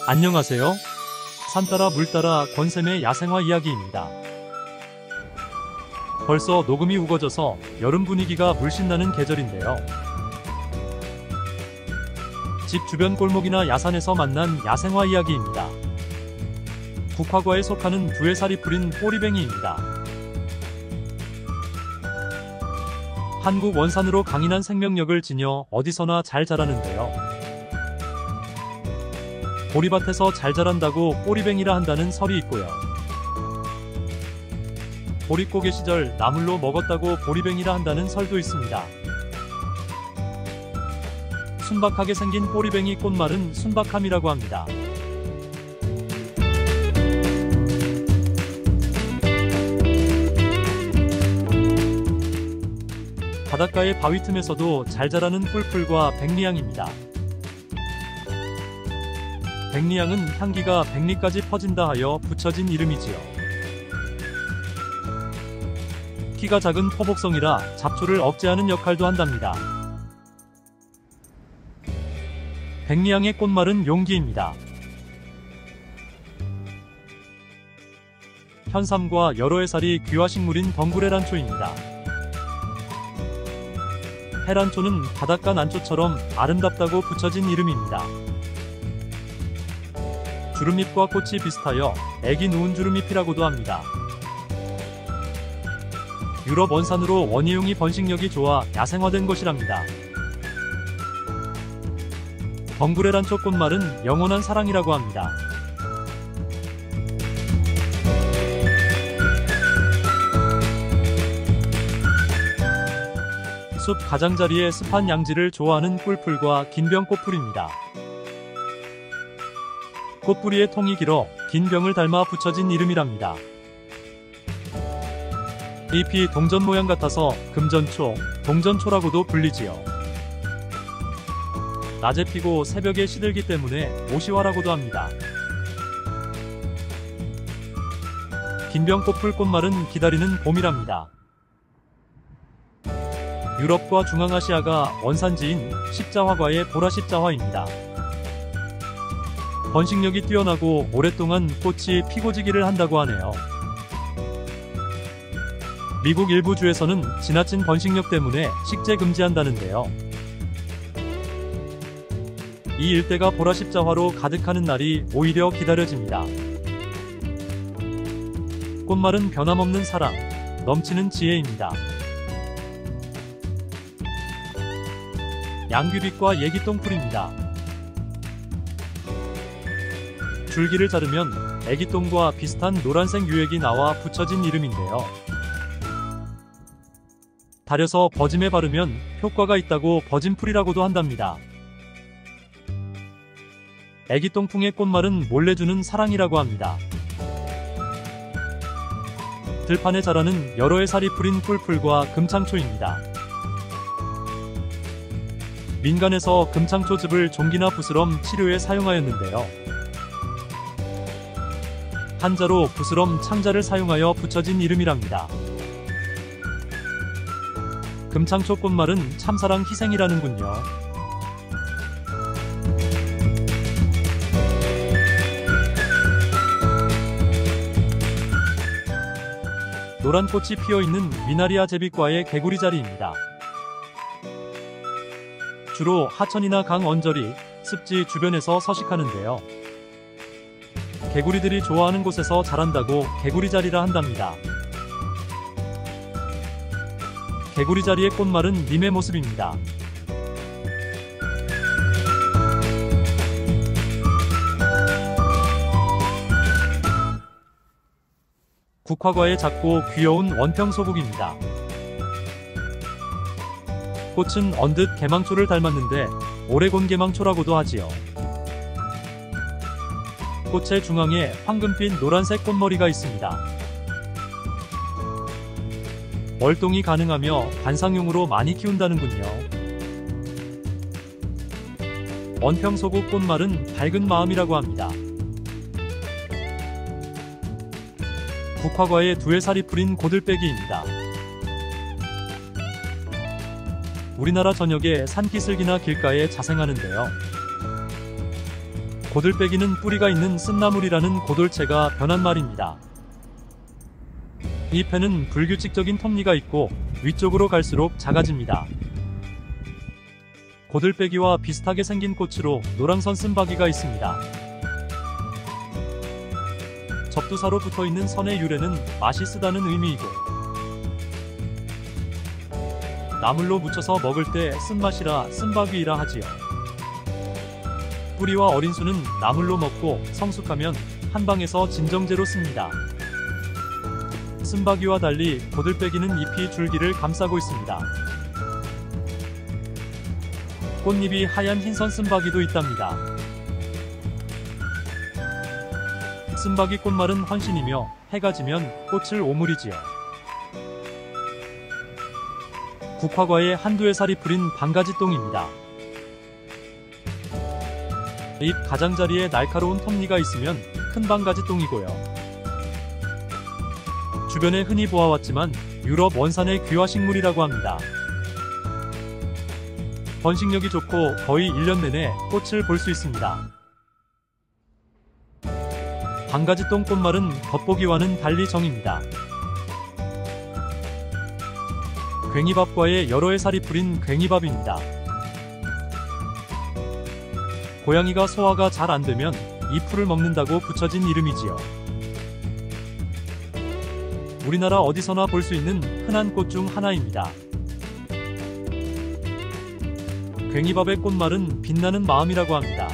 안녕하세요. 산 따라 물 따라 권샘의 야생화 이야기입니다. 벌써 녹음이 우거져서 여름 분위기가 물씬 나는 계절인데요. 집 주변 골목이나 야산에서 만난 야생화 이야기입니다. 국화과에 속하는 두에 살이 풀인 꼬리뱅이입니다. 한국 원산으로 강인한 생명력을 지녀 어디서나 잘 자라는데요. 보리밭에서 잘 자란다고 꼬리뱅이라 한다는 설이 있고요. 보릿고개 시절 나물로 먹었다고 보리뱅이라 한다는 설도 있습니다. 순박하게 생긴 꼬리뱅이 꽃말은 순박함이라고 합니다. 바닷가의 바위 틈에서도 잘 자라는 꿀풀과 백리향입니다. 백리향은 향기가 백리까지 퍼진다 하여 붙여진 이름이지요. 키가 작은 포복성이라 잡초를 억제하는 역할도 한답니다. 백리향의 꽃말은 용기입니다. 현삼과 여러 해살이 귀화식물인 덩굴해란초입니다. 해란초는 바닷가 난초처럼 아름답다고 붙여진 이름입니다. 주름잎과 꽃이 비슷하여 애기 누운 주름잎이라고도 합니다. 유럽 원산으로 원예용이 번식력이 좋아 야생화된 것이랍니다. 덩굴해란초 꽃말은 영원한 사랑이라고 합니다. 숲 가장자리에 습한 양지를 좋아하는 꿀풀과 긴병꽃풀입니다. 꽃뿌리의 통이 길어 긴 병을 닮아 붙여진 이름이랍니다. 잎이 동전 모양 같아서 금전초, 동전초라고도 불리지요. 낮에 피고 새벽에 시들기 때문에 오시화라고도 합니다. 긴병꽃풀 꽃말은 기다리는 봄이랍니다. 유럽과 중앙아시아가 원산지인 십자화과의 보라십자화입니다. 번식력이 뛰어나고 오랫동안 꽃이 피고지기를 한다고 하네요. 미국 일부 주에서는 지나친 번식력 때문에 식재 금지한다는데요. 이 일대가 보라십자화로 가득하는 날이 오히려 기다려집니다. 꽃말은 변함없는 사랑, 넘치는 지혜입니다. 양귀빛과 예기똥풀입니다. 줄기를 자르면 애기똥과 비슷한 노란색 유액이 나와 붙여진 이름인데요. 다려서 버짐에 바르면 효과가 있다고 버짐풀이라고도 한답니다. 애기똥풍의 꽃말은 몰래 주는 사랑이라고 합니다. 들판에 자라는 여러 해살이 풀인 꿀풀과 금창초입니다. 민간에서 금창초즙을 종기나 부스럼 치료에 사용하였는데요. 한자로 부스럼 창자를 사용하여 붙여진 이름이랍니다. 금창초 꽃말은 참사랑 희생이라는군요. 노란 꽃이 피어있는 미나리아 제비과의 개구리자리입니다. 주로 하천이나 강 언저리, 습지 주변에서 서식하는데요. 개구리들이 좋아하는 곳에서 자란다고 개구리자리라 한답니다. 개구리자리의 꽃말은 님의 모습입니다. 국화과의 작고 귀여운 원평소국입니다. 꽃은 언뜻 개망초를 닮았는데 오레곤 개망초라고도 하지요. 꽃의 중앙에 황금빛 노란색 꽃머리가 있습니다. 월동이 가능하며 관상용으로 많이 키운다는군요. 원평소국 꽃말은 밝은 마음이라고 합니다. 국화과의 두에 살이 풀인 고들빼기입니다. 우리나라 전역에 산기슭이나 길가에 자생하는데요. 고들빼기는 뿌리가 있는 쓴나물이라는 고돌채가 변한 말입니다. 잎에는 불규칙적인 톱니가 있고 위쪽으로 갈수록 작아집니다. 고들빼기와 비슷하게 생긴 꽃으로 노랑선 쓴바귀가 있습니다. 접두사로 붙어있는 선의 유래는 맛이 쓰다는 의미이고, 나물로 무쳐서 먹을 때 쓴맛이라 쓴바귀이라 하지요. 뿌리와 어린 수는 나물로 먹고 성숙하면 한방에서 진정제로 씁니다. 쓴바귀와 달리 고들빼기는 잎이 줄기를 감싸고 있습니다. 꽃잎이 하얀 흰선 쓴바귀도 있답니다. 쓴바귀 꽃말은 헌신이며 해가 지면 꽃을 오므리지요. 국화과에 한두해 살이 풀인 방가지똥입니다. 잎 가장자리에 날카로운 톱니가 있으면 큰 방가지똥이고요. 주변에 흔히 보아왔지만 유럽 원산의 귀화식물이라고 합니다. 번식력이 좋고 거의 1년 내내 꽃을 볼 수 있습니다. 방가지똥 꽃말은 겉보기와는 달리 정입니다. 괭이밥과에 여러 해 살이 풀인 괭이밥입니다. 고양이가 소화가 잘 안되면 이 풀을 먹는다고 붙여진 이름이지요. 우리나라 어디서나 볼 수 있는 흔한 꽃 중 하나입니다. 괭이밥의 꽃말은 빛나는 마음이라고 합니다.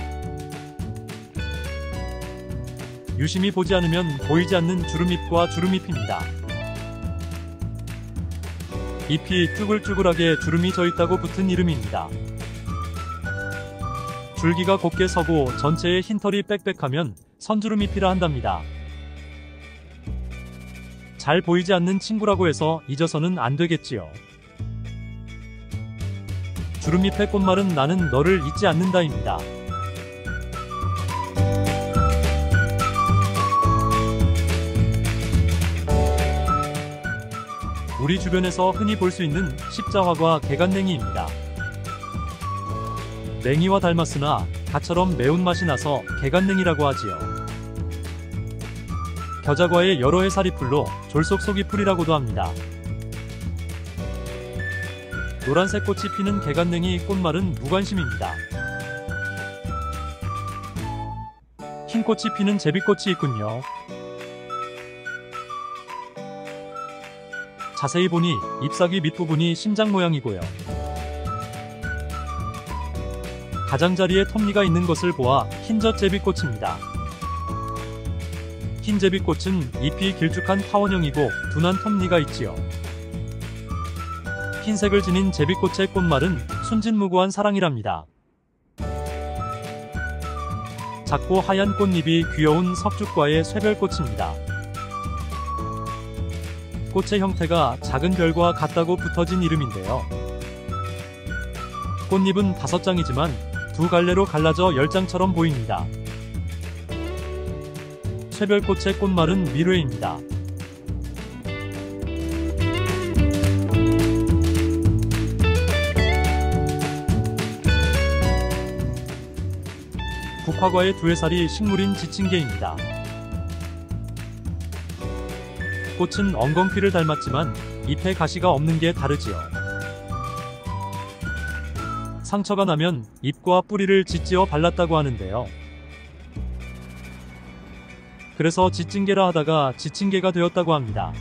유심히 보지 않으면 보이지 않는 주름잎과 주름잎입니다. 잎이 쭈글쭈글하게 주름이 져있다고 붙은 이름입니다. 줄기가 곱게 서고 전체에 흰털이 빽빽하면 선주름잎이라 한답니다. 잘 보이지 않는 친구라고 해서 잊어서는 안 되겠지요. 주름잎의 꽃말은 나는 너를 잊지 않는다입니다. 우리 주변에서 흔히 볼 수 있는 십자화과 개간냉이입니다. 냉이와 닮았으나 갓처럼 매운맛이 나서 개간냉이라고 하지요. 겨자과의 여러 해 살이 풀로 졸속속이 풀이라고도 합니다. 노란색 꽃이 피는 개간냉이 꽃말은 무관심입니다. 흰 꽃이 피는 제비꽃이 있군요. 자세히 보니 잎사귀 밑부분이 심장 모양이고요. 가장자리에 톱니가 있는 것을 보아 흰젖 제비꽃입니다. 흰 제비꽃은 잎이 길쭉한 타원형이고 둔한 톱니가 있지요. 흰색을 지닌 제비꽃의 꽃말은 순진무구한 사랑이랍니다. 작고 하얀 꽃잎이 귀여운 석죽과의 쇠별꽃입니다. 꽃의 형태가 작은 별과 같다고 붙어진 이름인데요. 꽃잎은 5장이지만 두 갈래로 갈라져 10장처럼 보입니다. 쇠별꽃의 꽃말은 미뢰입니다. 국화과의 두해살이 식물인 지친개입니다. 꽃은 엉겅퀴를 닮았지만 잎에 가시가 없는 게 다르지요. 상처가 나면 잎과 뿌리를 짓지어 발랐다고 하는데요. 그래서 지친개라 하다가 지친개가 되었다고 합니다.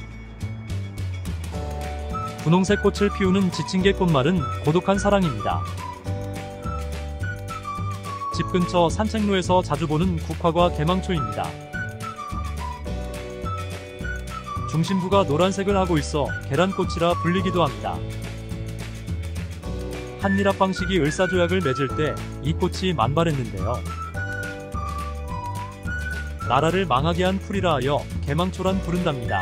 분홍색 꽃을 피우는 지친개 꽃말은 고독한 사랑입니다. 집 근처 산책로에서 자주 보는 국화과 개망초입니다. 중심부가 노란색을 하고 있어 계란꽃이라 불리기도 합니다. 한일합방식이 을사조약을 맺을 때 이 꽃이 만발했는데요. 나라를 망하게 한 풀이라 하여 개망초란 부른답니다.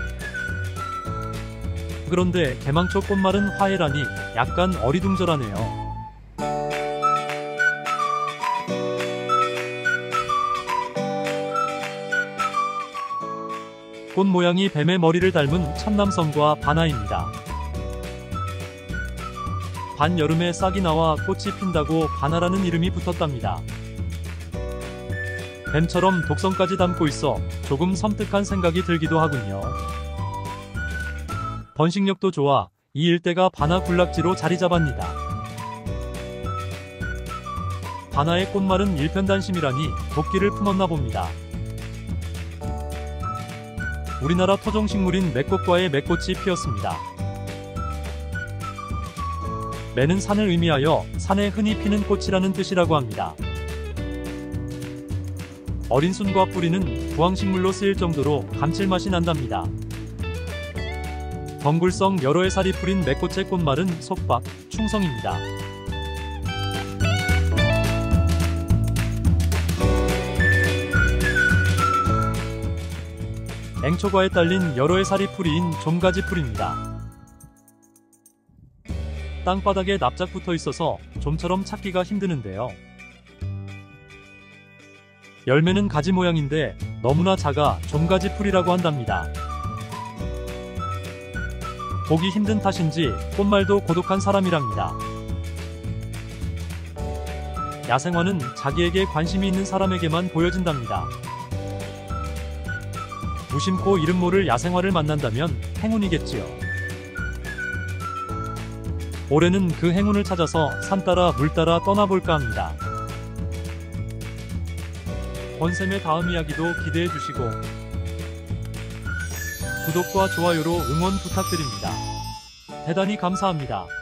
그런데 개망초 꽃말은 화해라니 약간 어리둥절하네요. 꽃 모양이 뱀의 머리를 닮은 천남성과 바나입니다. 반여름에 싹이 나와 꽃이 핀다고 바나라는 이름이 붙었답니다. 뱀처럼 독성까지 담고 있어 조금 섬뜩한 생각이 들기도 하군요. 번식력도 좋아 이 일대가 바나 군락지로 자리 잡았니다. 바나의 꽃말은 일편단심이라니 도끼를 품었나 봅니다. 우리나라 토종식물인 매꽃과의 매꽃이 피었습니다. 매는 산을 의미하여 산에 흔히 피는 꽃이라는 뜻이라고 합니다. 어린 순과 뿌리는 부황식물로 쓰일 정도로 감칠맛이 난답니다. 덩굴성 여러 해 살이 뿌린 매꽃의 꽃말은 속박, 충성입니다. 앵초과에 딸린 여러 해 살이 뿌리인 좀가지 풀입니다. 땅바닥에 납작 붙어 있어서 좀처럼 찾기가 힘드는데요. 열매는 가지 모양인데 너무나 작아 좀가지 풀이라고 한답니다. 보기 힘든 탓인지 꽃말도 고독한 사람이랍니다. 야생화는 자기에게 관심이 있는 사람에게만 보여진답니다. 무심코 이름 모를 야생화를 만난다면 행운이겠지요. 올해는 그 행운을 찾아서 산 따라 물 따라 떠나볼까 합니다. 권쌤의 다음 이야기도 기대해주시고 구독과 좋아요로 응원 부탁드립니다. 대단히 감사합니다.